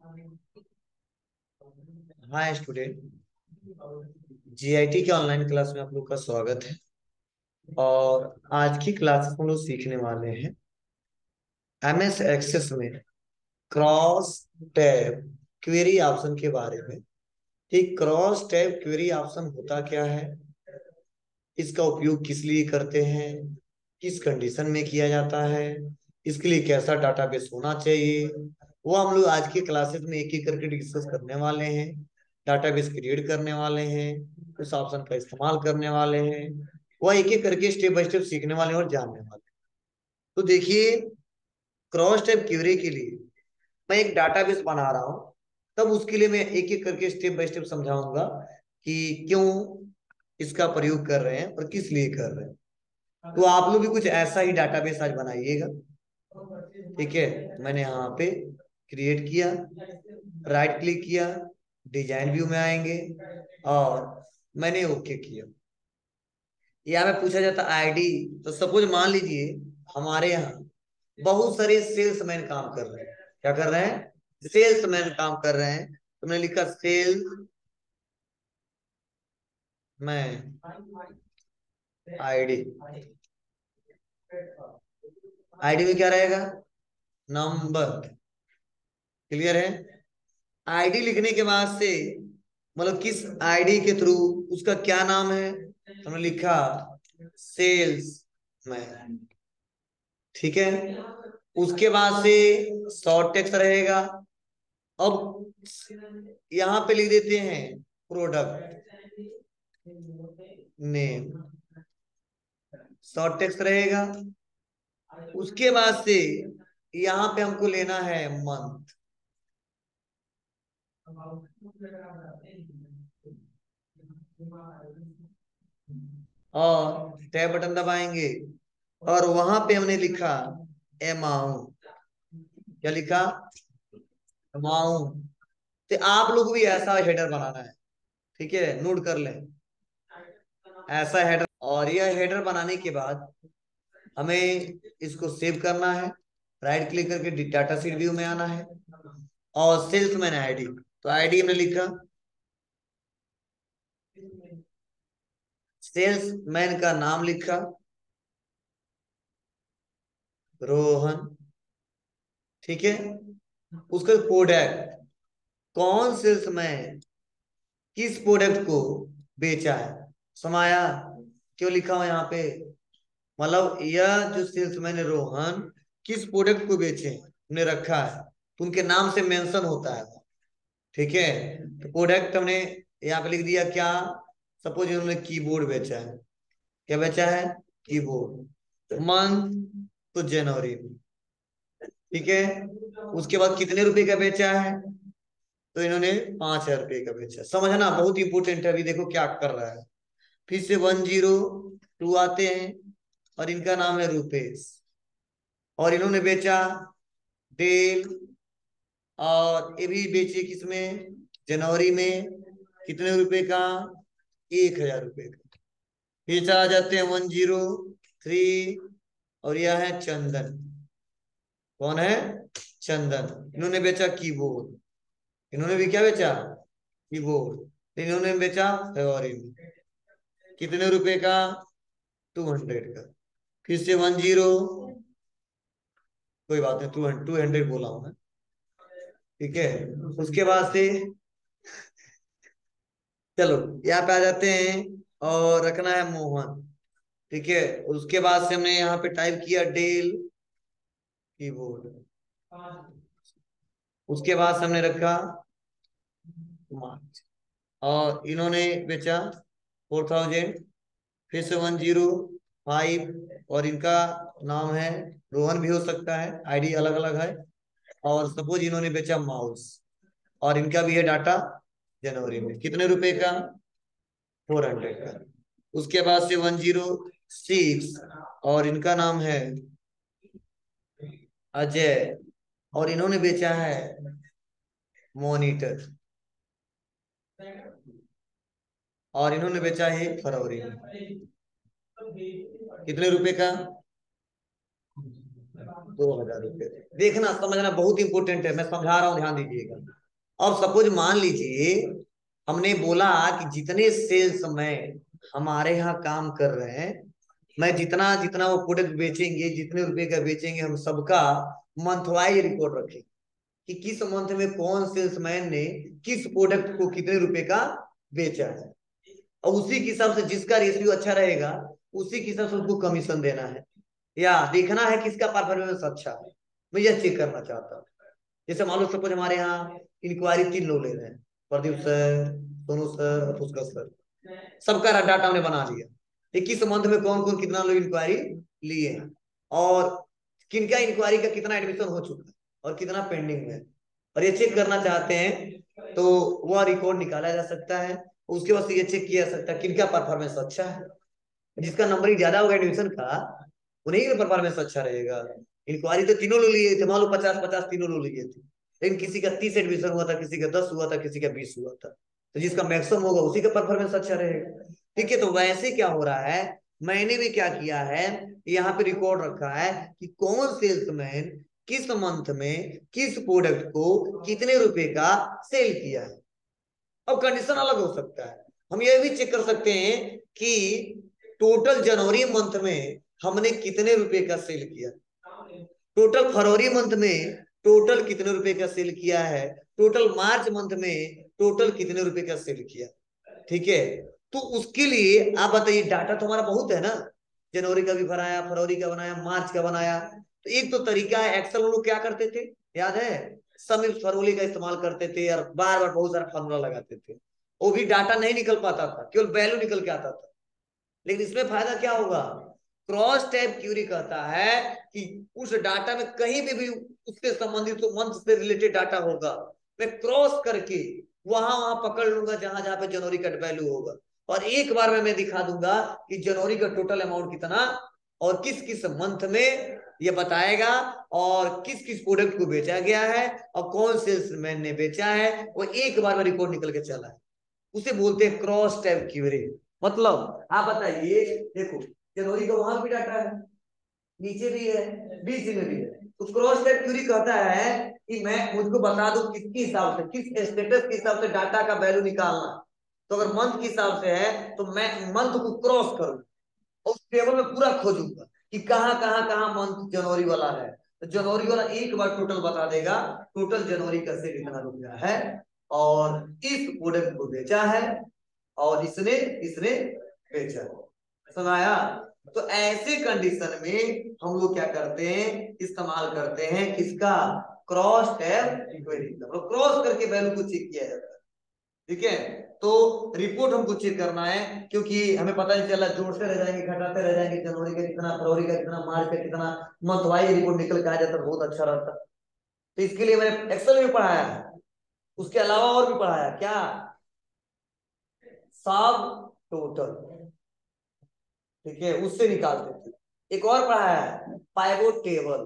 हाय student. GIT के online class में आप लोग का स्वागत है। और आज की क्लास हम लोग सीखने वाले हैं एमएस एक्सेस में क्रॉस टैब क्वेरी ऑप्शन के बारे में। ठीक, क्रॉस टैब क्वेरी ऑप्शन होता क्या है, इसका उपयोग किस लिए करते हैं, किस कंडीशन में किया जाता है, इसके लिए कैसा डाटाबेस होना चाहिए, वो हम लोग आज की क्लासेस में एक एक करके डिस्कस करने वाले हैं। डाटाबेस क्रिएट करने वाले हैं, उस ऑप्शन का इस्तेमाल करने वाले हैं, वह एक एक करके स्टेप बाय स्टेप सीखने वाले हैं और जानने वाले हैं। तो देखिए, क्रॉस टाइप क्वेरी के लिए मैं एक डाटाबेस बना रहा हूँ, तब उसके लिए मैं एक एक करके स्टेप बाय स्टेप समझाऊंगा कि क्यों इसका प्रयोग कर रहे हैं और किस लिए कर रहे हैं। तो आप लोग भी कुछ ऐसा ही डाटाबेस आज बनाइएगा। ठीक है, मैंने यहाँ पे क्रिएट किया, राइट क्लिक किया, डिजाइन व्यू में आएंगे और मैंने ओके किया। यहाँ पे पूछा जाता आईडी। तो सपोज मान लीजिए हमारे यहाँ बहुत सारे सेल्समैन काम कर रहे हैं। क्या कर रहे हैं? सेल्समैन काम कर रहे हैं। तो मैंने लिखा सेल्स मैन आईडी। आईडी में क्या रहेगा? नंबर। क्लियर है? आईडी लिखने के बाद से मतलब किस आईडी के थ्रू उसका क्या नाम है, हमने लिखा सेल्स मैन। ठीक है, उसके बाद से शॉर्ट टेक्स्ट रहेगा। अब यहाँ पे लिख देते हैं प्रोडक्ट नेम, शॉर्ट टेक्स्ट रहेगा। उसके बाद से यहाँ पे हमको लेना है मंथ, और टैब बटन दबाएंगे और वहां पे हमने लिखा अमाउंट। क्या लिखा? अमाउंट। तो आप लोग भी ऐसा हेडर बनाना है। ठीक है, नोट कर लें ऐसा हेडर। और यह हेडर बनाने के बाद हमें इसको सेव करना है। राइट क्लिक करके डाटा सीट व्यू में आना है और सेल्समैन आईडी। तो आईडी हमने लिखा, सेल्समैन का नाम लिखा रोहन। ठीक है, उसका प्रोडक्ट, कौन सेल्समैन किस प्रोडक्ट को बेचा है, समाया। क्यों लिखा हुआ यहाँ पे? मतलब यह जो सेल्समैन है रोहन किस प्रोडक्ट को बेचे हमने रखा है, तो उनके नाम से मेंशन होता है। ठीक है, तो प्रोडक्ट हमने यहाँ पे लिख दिया क्या। सपोज इन्होंने कीबोर्ड बेचा है। क्या बेचा है? कीबोर्ड। मंथ तो जनवरी में। ठीक है, उसके बाद कितने रुपए का बेचा है, तो इन्होंने 5,000 रुपये का बेचा। समझना बहुत इंपॉर्टेंट है। अभी देखो क्या कर रहा है। फिर से 102 आते हैं और इनका नाम है रुपेश, और इन्होंने बेचा डेल, और ये भी बेचे किसमें? जनवरी में। कितने रुपए का? 1,000 रुपये का। फिर चला जाते हैं 103, और यह है चंदन। कौन है? चंदन। इन्होंने बेचा कीबोर्ड। इन्होंने भी क्या बेचा? कीबोर्ड। इन्होंने बेचा फरवरी में। कितने रुपए का? 200 का। फिर से 10, कोई बात नहीं, 200 बोला हूं मैं। ठीक है, उसके बाद से चलो यहाँ पे आ जाते हैं और रखना है मोहन। ठीक है, उसके बाद से हमने यहाँ पे टाइप किया डेल कीबोर्ड। उसके बाद से हमने रखा मार्च, और इन्होंने बेचा 4,000। फिर से 105, और इनका नाम है रोहन भी हो सकता है, आईडी अलग अलग है। और सपोज इन्होंने बेचा माउस, और इनका भी है डाटा जनवरी में। कितने रुपए का? 400 का। उसके बाद से 106, और इनका नाम है अजय, और इन्होंने बेचा है मॉनिटर, और इन्होंने बेचा है फरवरी में। कितने रुपए का? 2,000 रुपये। देखना समझना बहुत इंपॉर्टेंट है, मैं समझा रहा हूँ, ध्यान दीजिएगा। अब सपोज मान लीजिए हमने बोला कि जितने सेल्समैन हमारे यहाँ काम कर रहे हैं, मैं जितना जितना वो प्रोडक्ट बेचेंगे, जितने रुपए का बेचेंगे, हम सबका मंथ वाइज रिकॉर्ड रखें कि किस मंथ में कौन सेल्समैन ने किस प्रोडक्ट को कितने रुपए का बेचा है, और उसी के हिसाब से जिसका रेशियो अच्छा रहेगा उसी के हिसाब से उसको कमीशन देना है, या देखना है किसका परफॉर्मेंस अच्छा है। मैं यह चेक करना चाहता हूँ। जैसे मान लो सपोज हमारे यहाँ इंक्वायरी 3 लोग ले रहे हैं, Pradeep sir, Sonu sir, Pushkar sir, सबका डाटा हमने बना लिया, किस मंथ में कौन कौन कितना लोग इंक्वायरी लिए हैं, और किनका इंक्वायरी का कितना एडमिशन हो चुका है और कितना पेंडिंग में है, और ये चेक करना चाहते हैं तो वह रिकॉर्ड निकाला जा सकता है। उसके बाद ये चेक किया जा सकता है किनका परफॉर्मेंस अच्छा है। जिसका नंबरिंग ज्यादा होगा एडमिशन का, उन्हीं का परफॉर्मेंस अच्छा रहेगा। इंक्वायरी तो तीनों लोग लिए थे, मान लो 50-50 तीनों लोग लिए थे, लेकिन किसी का 30 एडमिशन हुआ था, किसी का 10 हुआ था, किसी का 20 हुआ था, तो जिसका मैक्सिमम होगा उसी का परफॉर्मेंस अच्छा रहेगा। ठीक है, तो वैसे क्या हो रहा है, मैंने भी क्या किया है, यहाँ पे रिकॉर्ड रखा है कि कौन सेल्समैन किस मंथ में किस प्रोडक्ट को कितने रुपए का सेल किया है। अब कंडीशन अलग हो सकता है, हम ये भी चेक कर सकते हैं कि टोटल जनवरी मंथ में हमने कितने रुपए का सेल किया, टोटल फरवरी मंथ में टोटल कितने रुपए का सेल किया है, टोटल मार्च मंथ में टोटल कितने रुपए का सेल किया। ठीक है, तो उसके लिए आप बताइए, डाटा तो हमारा बहुत है ना, जनवरी का भी बनाया, फरवरी का बनाया, मार्च का बनाया। तो एक तो तरीका है, एक्सेल लोग क्या करते थे याद है, सम फॉर्मूले का इस्तेमाल करते थे और बार बार बहुत सारा फॉर्मूला लगाते थे, वो भी डाटा नहीं निकल पाता था, केवल वैल्यू निकल के आता था। लेकिन इसमें फायदा क्या होगा, क्रॉस टैब क्यूरी कहता है कि उस डाटा में कहीं भी उसके संबंधित तो मंथ से रिलेटेड डाटा होगा, मैं क्रॉस करके वहां वहां पकड़ लूंगा जहां जहां पे जनवरी का वैल्यू होगा, और एक बार में मैं दिखा दूंगा कि जनवरी का टोटल अमाउंट कितना और किस किस मंथ में ये बताएगा, और किस किस प्रोडक्ट को बेचा गया है और कौन सेल्समैन ने बेचा है, वो एक बार में रिकॉर्ड निकल के चला है। उसे बोलते हैं क्रॉस टैब क्यूरी। मतलब आप बताइए, देखो जनवरी का वहां भी डाटा है, नीचे भी है, बीच में भी है, तो क्रॉस टैब क्यूरी कहता है कि मैं मुझको बता दूं किसके हिसाब से, किस स्टेटस के हिसाब से डाटा का वैल्यू निकालना। तो अगर मंथ के हिसाब से है तो मैं मंथ को क्रॉस करूं और उस टेबल में पूरा खोजूंगा कि कहाँ मंथ जनवरी वाला है, तो जनवरी वाला एक बार टोटल बता देगा, टोटल जनवरी का सेल इतना रुपया है और इस प्रोडक्ट को बेचा है और इसने इसने बेचा। सुनाया। तो ऐसे कंडीशन में हम लोग क्या करते हैं, इस्तेमाल करते हैं किसका, क्रॉस टैब क्वेरी, क्रॉस करके वैल्यू को चेक किया जाता है। ठीक है, तो रिपोर्ट हमको चेक करना है, क्योंकि हमें पता नहीं चला, जोड़ते रह जाएंगे, घटाते रह जाएंगे, जनवरी का कितना, फरवरी का कितना, मार्च का कितना, मंथ वाइज रिपोर्ट निकल के आ जाता, बहुत अच्छा रहता। तो इसके लिए मैंने एक्सेल भी पढ़ाया है, उसके अलावा और भी पढ़ाया क्या, सब टोटल। ठीक है, उससे निकालते थे। एक और पढ़ाया है पाइवोट टेबल,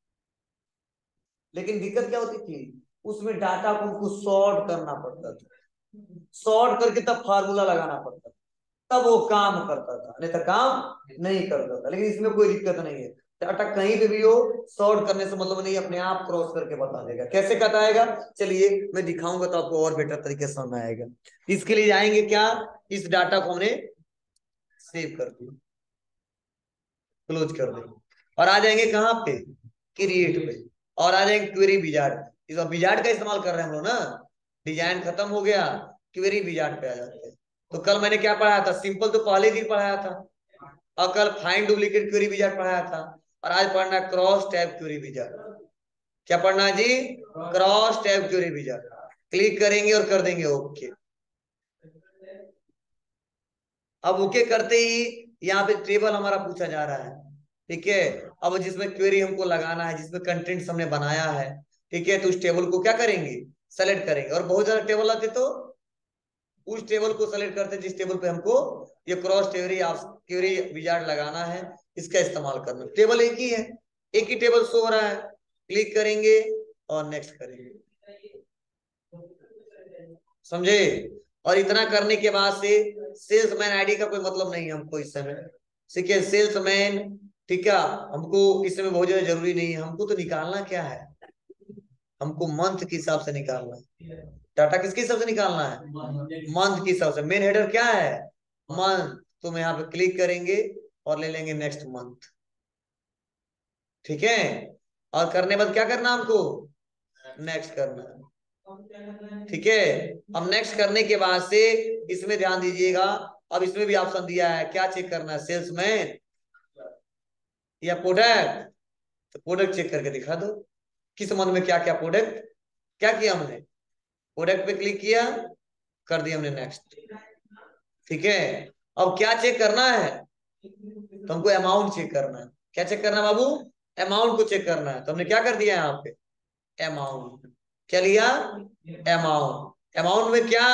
लेकिन दिक्कत क्या होती थी, उसमें डाटा को हमको सॉर्ट करना पड़ता था, सॉर्ट करके तब फार्मूला लगाना पड़ता था, तब वो काम करता था, नहीं तो काम नहीं करता था। लेकिन इसमें कोई दिक्कत नहीं है, डाटा कहीं पे भी हो, सॉर्ट करने से मतलब नहीं, अपने आप क्रॉस करके बता देगा। कैसे बताएगा, चलिए मैं दिखाऊंगा तो आपको और बेटर तरीके से समझ आएगा। इसके लिए जाएंगे क्या, इस डाटा को हमने सेव कर दिया, क्लोज कर देंगे, और आ जाएंगे कहाँ पे, क्रिएट पे, और आ जाएंगे क्वेरी विजार्ड। इस विजार्ड का इस्तेमाल कर रहे हैं हम लोग ना, डिजाइन खत्म हो गया, क्वेरी विजार्ड पे आ जाते हैं। तो कल मैंने क्या पढ़ाया था, सिंपल तो पहले दिन पढ़ाया था, और कल फाइंड डुप्लीकेट क्वेरी विजार्ड पढ़ाया था, और आज पढ़ना है क्रॉस टैब क्वेरी विजार्ड। क्या पढ़ना है जी, cross tab query wizard. Click करेंगे और कर देंगे ओके। अब ओके करते ही यहाँ पे टेबल हमारा पूछा जा रहा है। ठीक है, अब जिसमें क्वेरी हमको लगाना है, जिसमें कंटेंट्स हमने बनाया है, ठीक है, तो उस टेबल को क्या करेंगे, सेलेक्ट करेंगे, और बहुत ज्यादा टेबल आते तो उस टेबल को सेलेक्ट करते जिस टेबल पे हमको ये क्रॉस क्वेरी विजार्ड लगाना है, इसका इस्तेमाल करना। टेबल एक ही है, एक ही टेबल शो हो रहा है, क्लिक करेंगे और नेक्स्ट करेंगे, समझे। और इतना करने के बाद से सेल्समैन आईडी का कोई मतलब नहीं है हमको इस समय, ठीक है, सेल्समैन, ठीक है, हमको इस समय बहुत ज्यादा जरूरी नहीं है, हमको तो निकालना क्या है, हमको मंथ के हिसाब से निकालना है। डाटा किसके हिसाब से निकालना है? मंथ के हिसाब से। मेन हेडर क्या है? मंथ। तो हम यहाँ पे क्लिक करेंगे और ले लेंगे नेक्स्ट मंथ। ठीक है। और करने बाद क्या करना हमको? नेक्स्ट करना है। ठीक है। अब नेक्स्ट करने के बाद से इसमें ध्यान दीजिएगा। अब इसमें भी ऑप्शन दिया है, क्या चेक करना है? सेल्समैन या प्रोडक्ट? तो प्रोडक्ट चेक करके दिखा दो। किस मंथ में क्या क्या प्रोडक्ट क्या किया हमने? प्रोडक्ट पे क्लिक किया, कर दिया हमने नेक्स्ट। ठीक है। अब क्या चेक करना है? तो हमको अमाउंट चेक करना है। क्या चेक करना है बाबू? अमाउंट को चेक करना है। तो हमने क्या कर दिया यहाँ पे? अमाउंट। क्या लिया? अमाउंट। अमाउंट में क्या?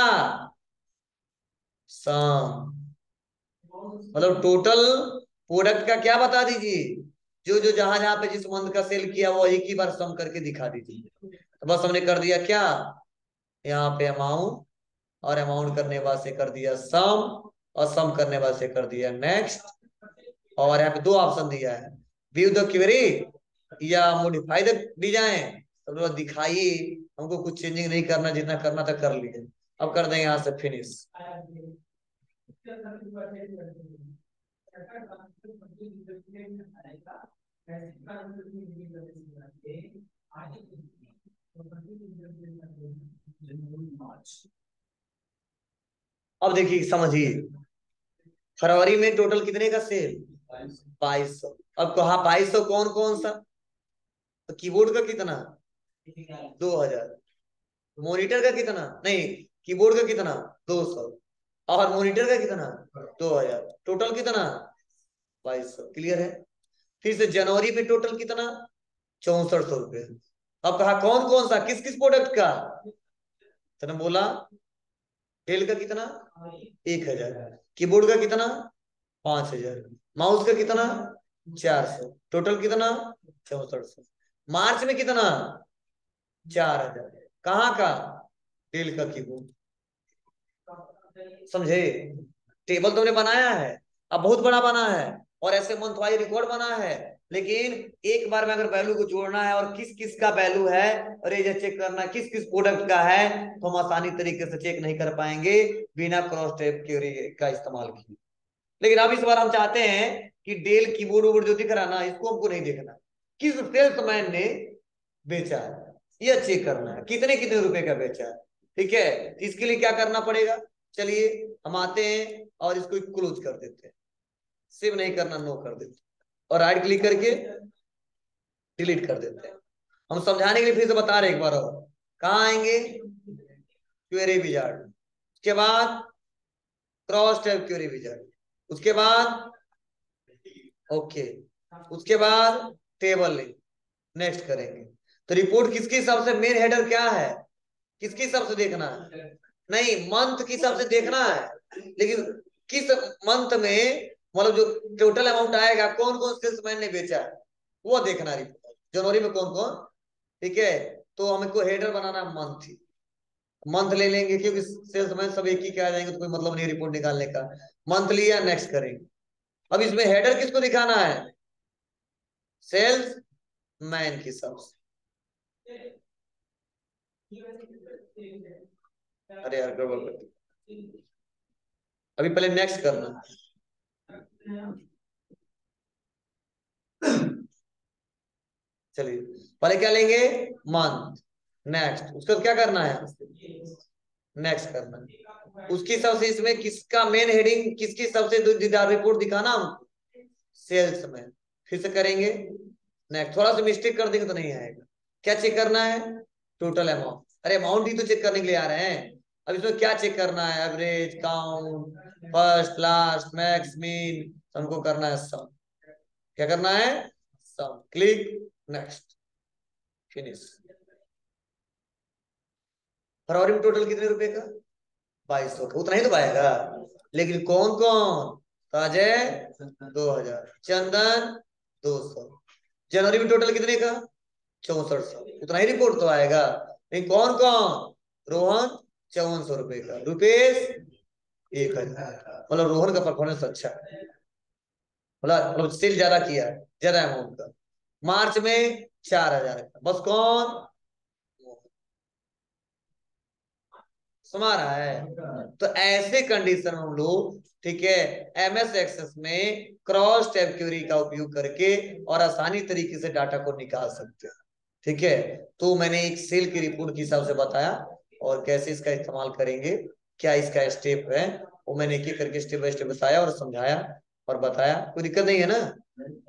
सम। मतलब टोटल प्रोडक्ट का क्या बता दीजिए। जो जो जहां जहां पे जिस मंथ का सेल किया वो एक ही बार सम करके दिखा दीजिए। तो बस हमने कर दिया क्या? यहाँ पे अमाउंट, और अमाउंट करने बाद से कर दिया सम, और सम करने बाद से कर दिया नेक्स्ट। और यहाँ पे दो ऑप्शन दिया है, व्यू द क्वेरी या मॉडिफाई द डिजाइन। तो दिखाइए, हमको कुछ चेंजिंग नहीं करना, जितना करना था कर लिए। अब कर देंगे यहाँ से फिनिश। अब देखिए समझिए, फरवरी में टोटल कितने का सेल? 2200। अब कहा 2200 कौन कौन सा? तो कीबोर्ड का कितना? 2000। मॉनिटर का कितना? नहीं, कीबोर्ड का कितना? 200। और मॉनिटर का कितना? 2000। टोटल कितना? 2200। क्लियर है। फिर से जनवरी में टोटल कितना? 6400 रुपये। अब कहा कौन कौन सा, किस किस प्रोडक्ट का? तो बोला डेल का कितना? 1000। कीबोर्ड का कितना? 5000। माउस का कितना? 400। टोटल कितना? 6400। मार्च में कितना? 4000। कहाँ का? डेल का कीबोर्ड। समझे? टेबल तुमने बनाया है, अब बहुत बड़ा बना है, और ऐसे मंथ वाइज रिकॉर्ड बना है। लेकिन एक बार में अगर वैल्यू को जोड़ना है और किस किस का वैल्यू है और ये चेक करना किस किस प्रोडक्ट का है, तो हम आसानी तरीके से चेक नहीं कर पाएंगे बिना क्रॉस टेब क्वेरी का इस्तेमाल किए। लेकिन अब इस बार हम चाहते हैं कि डेल कीबोर्ड वोर्ड जो दिख रहा है ना, इसको हमको नहीं देखना, किस सेल्समैन ने बेचा है यह चेक करना है, कितने कितने रुपए का बेचा है। ठीक है। इसके लिए क्या करना पड़ेगा? चलिए हम आते हैं और इसको क्लोज कर देते हैं। सेव नहीं करना, नो कर देते हैं, और राइट क्लिक करके डिलीट कर देते हैं। हम समझाने के लिए फिर से बता रहे एक बार और। कहाँ आएंगे? Query wizard. उसके बाद क्रॉस टैब क्वेरी विजार्ड। उसके बाद ओके। उसके बाद टेबल लिंक। नेक्स्ट करेंगे। तो रिपोर्ट किसके हिसाब से, मेन हेडर क्या है, किसके हिसाब से देखना है? नहीं, मंथ के हिसाब से देखना है। लेकिन किस मंथ में, मतलब जो टोटल अमाउंट आएगा, कौन कौन सेल्समैन ने बेचा है वो देखना है रिपोर्ट। जनवरी में कौन कौन। ठीक है। तो हमको हेडर बनाना है मंथ ही। मंथ ले लेंगे क्योंकि सेल्समैन सब एक ही क्या आ जाएंगे, तो कोई मतलब नहीं रिपोर्ट निकालने का। मंथ लिया, नेक्स्ट करेंगे। अब इसमें हेडर किसको दिखाना है? सेल्स मैन के हिसाब से। अरे यार गड़बड़ कर दी। अभी पहले नेक्स्ट करना। चलिए पहले क्या लेंगे? मंथ। नेक्स्ट, उसका क्या करना है? नेक्स्ट करना है। उसके हिसाब से इसमें किसका मेन हेडिंग, किसके हिसाब से रिपोर्ट दिखाना हमको? सेल्स में। फिर से करेंगे नेक्स्ट। थोड़ा सा मिस्टेक कर देंगे तो नहीं आएगा। क्या चेक करना है? Total amount. अरे अमाउंट ही तो चेक करने के लिए आ रहे हैं। अब इसमें क्या चेक करना है? Average, count, first, last, max, mean. हमको करना है सम। क्या करना है? सम। Click, next, finish. फरवरी में टोटल कितने रुपए का? 2200 का। उतना ही तो पाएगा। लेकिन कौन कौन? तो अजय 2000, चंदन 200। जनवरी में टोटल कितने का? 6400। उतना ही रिपोर्ट तो आएगा। लेकिन कौन कौन? रोहन 5400 रुपए का, रुपेश 1000। मतलब रोहन का परफॉर्मेंस अच्छा है, मतलब सेल ज्यादा किया है, ज्यादा अमाउंट का। मार्च में 4000 का। बस कौन? समझ रहा है। तो ऐसे कंडीशन में हम लोग, ठीक है, एमएस एक्सेस में क्रॉस टैब क्वेरी का उपयोग करके और आसानी तरीके से डाटा को निकाल सकते हैं। ठीक है, तो मैंने एक सेल की रिपोर्ट के हिसाब से बताया और कैसे इसका इस्तेमाल करेंगे, क्या इसका स्टेप है, वो मैंने एक एक करके स्टेप बाय स्टेप बताया और समझाया और बताया। कोई दिक्कत नहीं है ना?